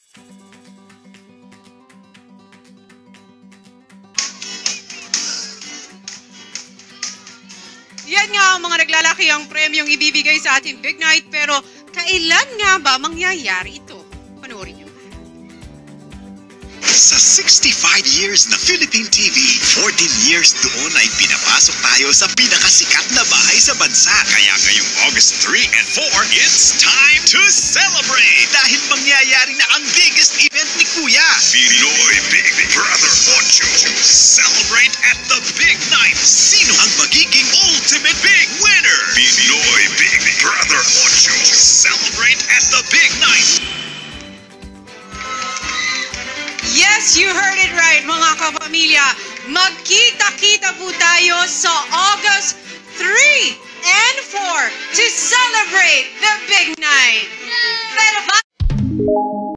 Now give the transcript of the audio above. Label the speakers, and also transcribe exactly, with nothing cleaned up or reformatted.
Speaker 1: Yan nga ang mga naglalaki ang premyong ibibigay sa ating Big Night, pero kailan nga ba mangyayari ito? Panoorin niyo.
Speaker 2: Sa sixty-five years na Philippine T V, fourteen years doon ay pinapasok tayo sa pinakasikat na bahay sa bansa. Kaya ngayong August three and four, it's time to celebrate! Dahil mangyayari na ang biggest event ni Kuya, Pinoy Big Brother Ocho. Celebrate at the Big Night! Sino ang magiging ultimate big winner? Pinoy Big Brother Ocho. Celebrate at the Big Night!
Speaker 1: Yes, you heard it right, mga kapamilya. Magkita-kita po tayo sa August three and four to celebrate the Big Night.